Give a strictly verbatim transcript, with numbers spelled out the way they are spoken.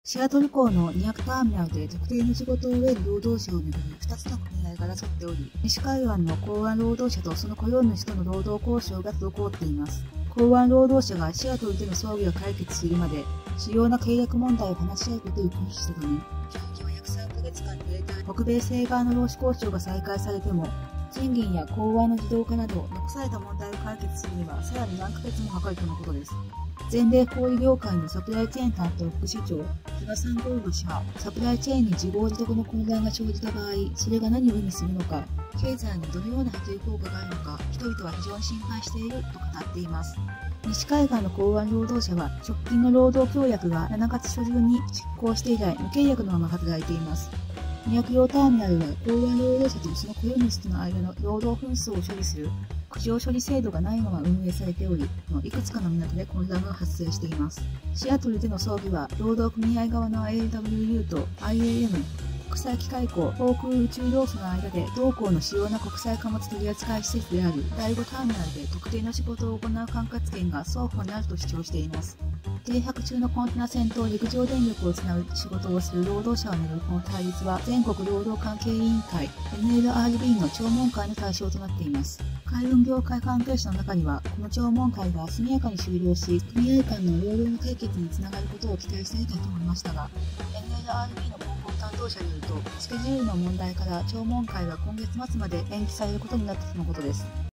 シアトル港のにひゃくターミナルで特定の仕事を得る労働者をめぐりふたつの組合が争っており、西海岸の港湾労働者とその雇用主との労働交渉が滞っています。港湾労働者がシアトルでの争議が解決するまで、主要な契約問題を話し合うことを拒否したため、協議は約さんかげつかんにわれた北米西側の労使交渉が再開されても、賃金や港湾の自動化など残された問題を解決するにはさらに何ヶ月もかかるとのことです。全米小売業界のサプライチェーン担当副市長、菅さんゴールド氏は、サプライチェーンに自業自得の混乱が生じた場合、それが何を意味するのか、経済にどのような波及効果があるのか、人々は非常に心配していると語っています。西海岸の港湾労働者は、直近の労働協約がしちがつ初旬に失効して以来、無契約のまま働いています。にひゃくようターミナルは、港湾労働者とその雇用主との間の労働紛争を処理する苦情処理制度がないまま運営されており、いくつかの港で混乱が発生しています。シアトルでの争議は、労働組合側の エーダブリューユー と アイエーエム、国際機械港航空宇宙労組の間で、同港の主要な国際貨物取扱施設であるだいごターミナルで特定の仕事を行う管轄権が双方にあると主張しています。停泊中のコンテナ船と陸上電力をつなぐ仕事をする労働者をめぐるこの対立は、全国労働関係委員会 エヌエルアールビー の聴聞会の対象となっています。海運業界関係者の中には、この聴聞会が速やかに終了し、組合間の労働の解決につながることを期待されたと思いましたが、エヌエルアールビー の広報担当者によると、スケジュールの問題から聴聞会は今月末まで延期されることになったとのことです。